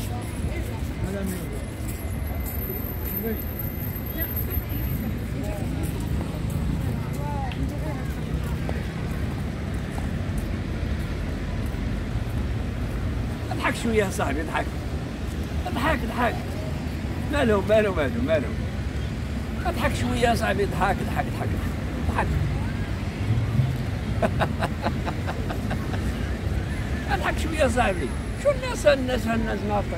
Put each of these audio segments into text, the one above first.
اضحك شويه صاحبي، اضحك اضحك اضحك. مالو مالو مالو مالو، اضحك شويه صاحبي، اضحك اضحك اضحك اضحك. اضحك شويه صاحبي. شو الناس ناطق.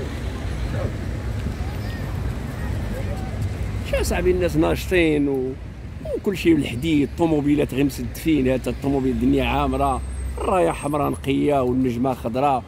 شو صاحبي الناس ناشطين وكل شيء بالحديد، الطوموبيلات غير مسدفين، الطوموبيل الدنيا عامره، الرايه حمراء نقيه والنجمه خضراء،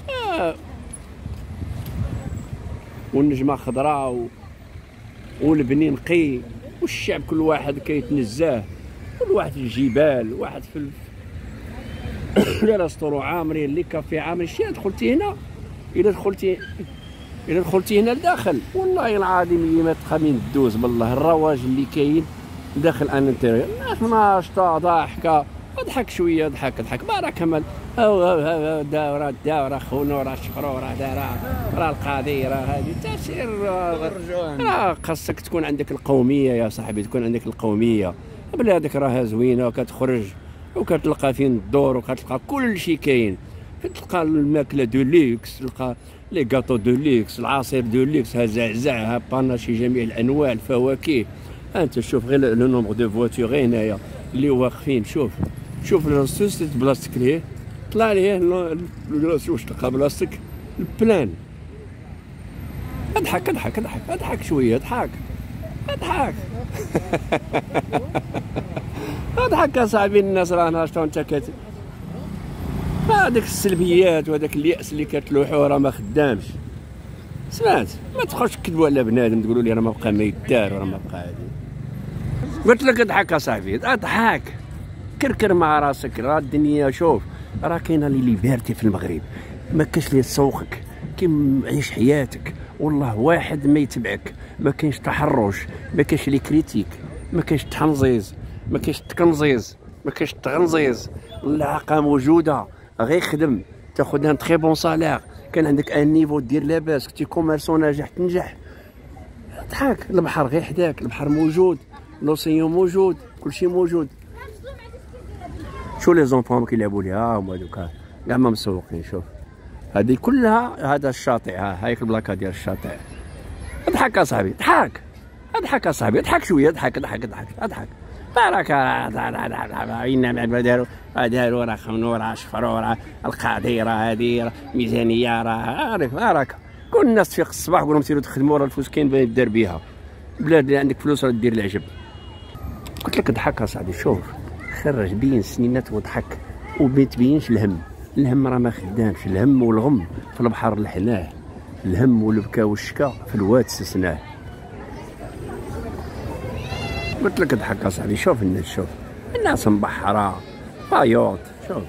والنجمه خضراء والبني نقي، والشعب كل واحد كيتنزه، كل واحد في الجبال، واحد في لا راسطورو عامرين، لي كافي عامرين. شي دخلتي هنا، الا دخلتي هنا لداخل والله العظيم ما تبقى من دوز بالله. الرواج اللي كاين داخل ان انتيريور، الناس ناشطه ضاحكه. اضحك شويه، اضحك بارك كمل. داوره خونو، راه شفرو، راه دارا، راه القضيه، راه هذه تسير. راه خاصك تكون عندك القوميه يا صاحبي، تكون عندك القوميه. بلادك راها زوينه، وكتخرج وكتلقى فين الدور، وكتلقى كل شيء كاين. كتلقى الماكله دو ليكس، تلقى لي كاطو دو ليكس، العصير دو ليكس، ها زعزع، ها باناشي جميع الانواع، الفواكه. انت شوف غير لو نومبر دو فواتور هنايا اللي واقفين. شوف الرصوص بلاستيك ليه طلع ليه واش تلقى بلاستيك البلان. اضحك شويه، اضحك اضحك يا صاحبي. الناس راه ناشطه وانت هذيك السلبيات وهذاك الياس اللي كتلوحو راه ما خدامش. سمعت؟ ما تبقاوش تكذبوا على بنادم تقولوا لي راه ما بقى ما يدار وراه ما بقى هادي. قلت لك اضحك يا صاحبي، اضحك كركر مع راسك. راه الدنيا شوف، راه كاينه لي ليبرتي في المغرب، ما كاينش اللي يسوقك، كي عيش حياتك والله واحد ما يتبعك، ما كاينش تحرش، ما كاينش لي كريتيك، ما كاينش التحنزيز، ما كاينش التكنزيز، ما كاينش التغنزيز. العاقه موجوده، غير خدم تاخذ ان تري بون سالير، كان عندك ان نيفو دير لاباس، كنتي كوميرسون ناجح تنجح. اضحك، البحر غير حداك، البحر موجود، لوسيون موجود، كلشي موجود. شو لي زونفون كيلعبوا ليها هما دوكا كاع ما مسوقين. شوف هذه كلها، هذا الشاطئ، هايك البلاكه ديال الشاطئ. اضحك يا صاحبي، اضحك يا صاحبي، اضحك شويه، اضحك بارك. انما داروا راه خمنوا، راه شفروا، راه القضيه، راه هذه ميزانيه، راه عارف بارك. كل الناس تفيق الصباح قول لهم سيروا تخدموا، راه الفلوس كاين باين دار بها. بلاد اللي عندك فلوس راه دير العجب. قلت لك اضحك يا صاحبي. شوف خرج بين سنينات وضحك وما تبينش الهم راه ما خدامش. الهم والغم في البحر لحناه، الهم والبكا والشكا في الواد سسناه. قلت لك اضحك يا صاحبي. شوف الناس مبحره بايوط. شوف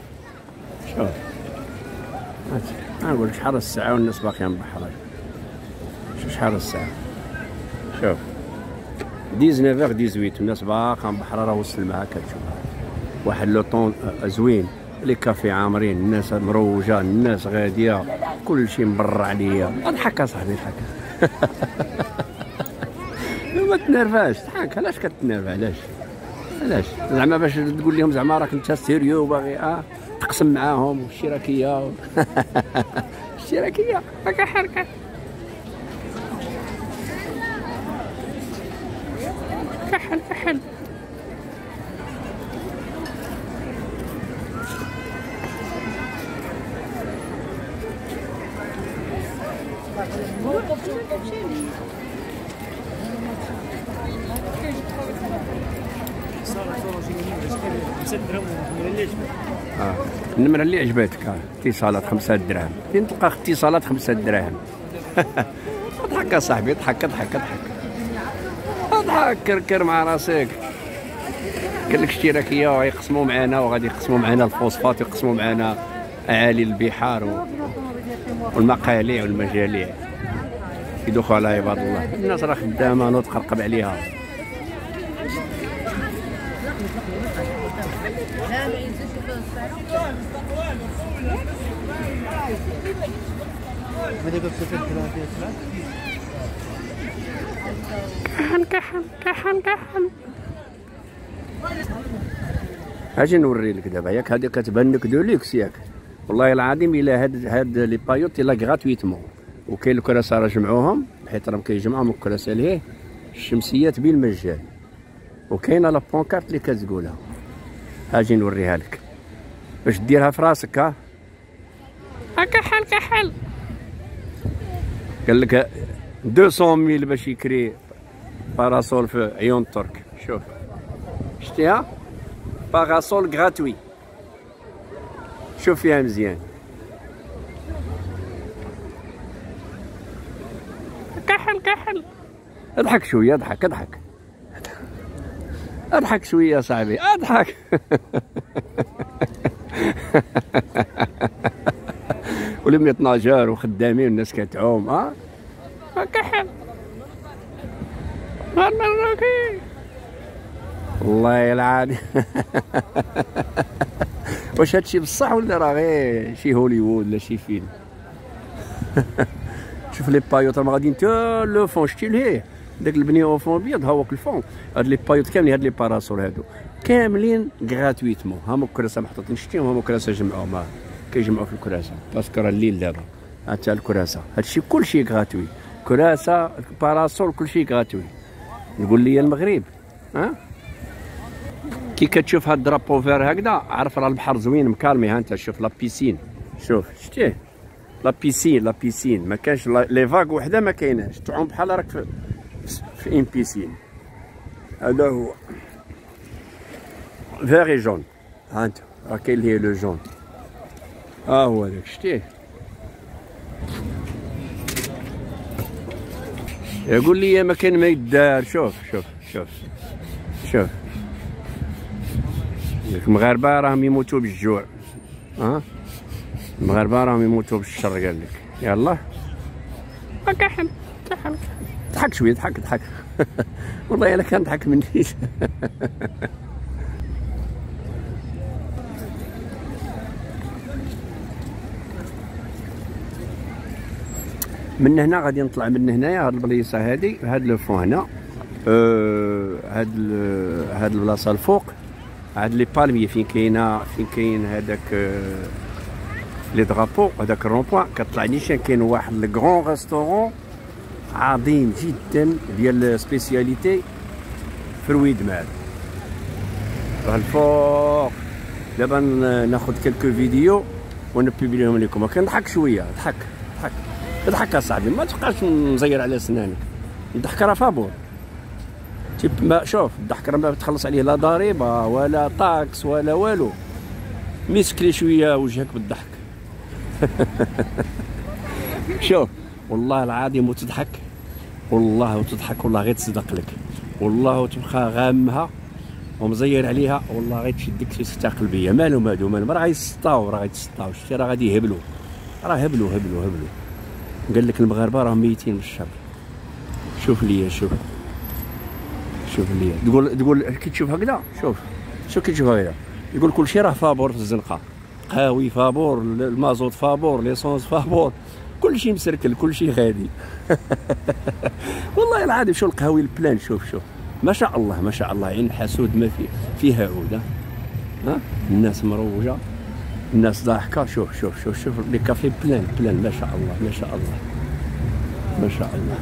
نقول لك شحال الساعه والناس باقيه مبحره. شحال الساعه؟ شوف 19:18 الناس باقا مبحره، راه وصل معاك كتشوف واحد لو طون زوين، لي كافي عامرين، الناس مروجه، الناس غاديه، كل شيء مبرع عليا. اضحك يا صاحبي، اضحك. ما تنرفاش، ضحك. علاش كتنرفا؟ علاش زعما باش تقول لهم زعما راك انت سيريو باغي تقسم معاهم الشراكيه. الشراكيه راك حركه. كحل النمره اللي عجبتك اتصالات 5 دراهم، فين تلقى اتصالات 5 دراهم؟ اضحك يا صاحبي، اضحك. كركر مع راسك. قال لك اشتراكيه ويقسموا معنا، وغادي يقسموا معنا الفوسفات، ويقسموا معنا اعالي البحار والمقاليع والمجاليع. يدوخوا على عباد الله. الناس راه خدامه نوض تقرقب عليها. كحل كحل كحل كحل. اجي نوري لك دابا ياك هذه كتبان لك دوليكس ياك، والله العظيم الا هاد لي بايوت الا غراتويتمون. وكاين الكراسه راه جمعوهم حيت راهم كيجمعوهم الكراسه ليه الشمسيات بالمجان، وكاينه لا بونكارت اللي كتقولها. اجي نوريها لك باش ديرها في راسك. ها كحل كحل. قال لك 200,000 باش يكري باراسول في عيون ترك. شوف شتيها باراسول غراتوي، شوف فيها مزيان. كحل كحل. اضحك شويه، اضحك اضحك اضحك شويه صاحبي اضحك. ولي 12 وخدامين والناس كتعوم. كحل والله العظيم. واش هادشي بصح ولا راه غير شي هوليوود ولا شي فيلم؟ شوف لي بايوت راهم غاديين تا لو فون. شتي لهيه داك البني او فون بيض، ها هو الفون. هاد لي بايوت كاملين، هاد لي باراسول هادو كاملين غراتويتمون. هما الكراسه محطوطين شتيهم، هما الكراسه جمعوهم، كيجمعوا في الكراسه باسكو راه الليل دابا. حتى الكراسه هادشي كلشي غراتوي، كراسه باراسول كلشي غراتوي. يقول لي المغرب كي كتشوف هاد الدرابو فير هكذا عرف راه البحر زوين مكالمي. ها انت شوف لا بيسين، شوف شتيه لا بيسين، لا بيسين ما كانش لي فاغ وحده ما كايناش، تعوم بحال راك في ان بيسين. هذا هو فيغي جون. ها انت راه كاين اللي هي لو جون، ها هو هذاك شتيه. يقول لي ما كاين ما يدار. شوف شوف شوف شوف المغاربه راهم يموتوا بالجوع. المغاربه راهم يموتوا بالشر. قال لك يلا كحل كحل. ضحك شويه، ضحك ضحك. والله الا كان ضحك مني. من هنا غادي نطلع من هنايا هاد البليصه هادي، هاد لو فون هنا، هاد البلاصه الفوق، هاد لي بالمي فين كاين هذاك لي درابو، هذاك الرون بوان كطلع نيشان. كاين واحد لو غران ريستورون عظيم جدا ديال سبيسياليتي فرويد مال راه الفوق. دابا ناخذ كلكو فيديو ونبيبليهم لكم. كنضحك شويه، ضحك ضحك اضحك اصاحبي، ما تبقاش مزير على سنانك. الضحك راه فابور. ما شوف الضحك راه ما بتخلص عليه لا ضريبه ولا طاكس ولا والو. مسكلي شويه وجهك بالضحك. شوف والله العظيم وتضحك، والله وتضحك، والله غير تصدق لك، والله وتبقى غامها ومزير عليها، والله غير تشدك في سكته قلبيه. مالهم هادو مالهم، راه غيتسطاو، راه غيتسطاو. شتي راه غادي يهبلوا، راه هبلوا هبلوا هبلوا. قال لك المغاربه راهم ميتين بالشر. شوف ليا، شوف ليا. تقول كي تشوف هكذا، شوف كي تشوف هكذا يقول كلشي راه فابور في الزنقه. قهاوي فابور، المازوت فابور، ليسونس فابور، كلشي مسركل، كلشي غادي. والله العظيم شوف القهاوي البلان. شوف ما شاء الله ما شاء الله، عين حسود ما فيها عود. الناس مروجه، الناس ضاحكه. شوف لي كافي بلان ما شاء الله ما شاء الله ما شاء الله.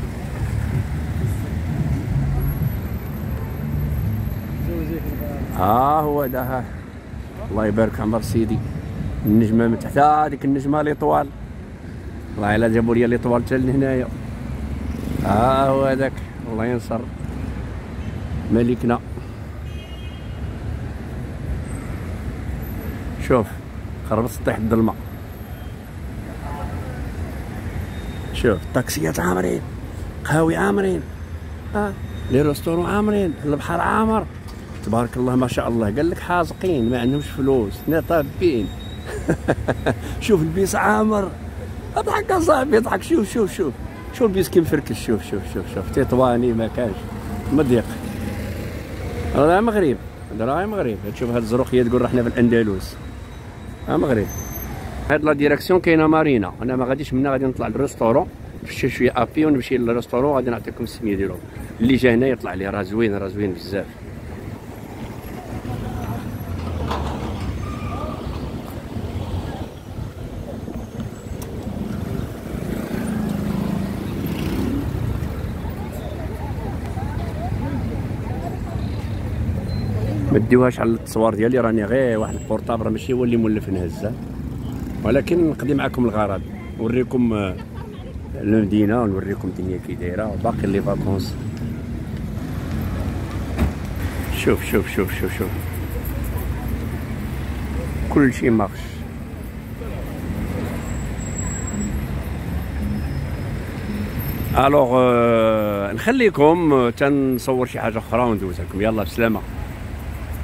هو هذا. الله يبارك عمر سيدي. النجمه من تحت، هذيك النجمه لي طوال، والله الا جابوا لي لي طوال حتى لهنايا. هو هذاك، الله ينصر ملكنا. شوف قربت تطيح الظلمه. شوف الطاكسيات عامرين، قهاوي عامرين، لي ريستورون عامرين، البحر عامر، تبارك الله ما شاء الله. قال لك حازقين ما عندهمش فلوس، حنا طابين. شوف البيس عامر، اضحك اصاحبي اضحك. شوف البيس كي مفركش. شوف تطواني ما كانش مضيق. راه مغرب، راه مغرب. تشوف هاد الزروقيه تقول راه حنا في الاندلس. مغرب. هاد لا ديريكسيون كاينه مارينا، انا ما غاديش منا غادي نطلع للريستورون نمشي شويه ابي ونمشي للريستورون، غادي نعطيكم السميه ديالو. اللي جا هنا يطلع ليه، راه زوين، راه زوين بزاف. ما ديوهاش على التصوير ديالي، راني غير واحد البورطابل، راه ماشي هو اللي مولف نهزه، ولكن نقضي معكم الغرض، نوريكم المدينه ونوريكم الدنيا كي دايره، وباقي لي فاكونس. شوف شوف شوف شوف شوف كلشي مارش. الوغ نخليكم تنصور شي حاجه اخرى وندوز لكم. يلا بسلامه.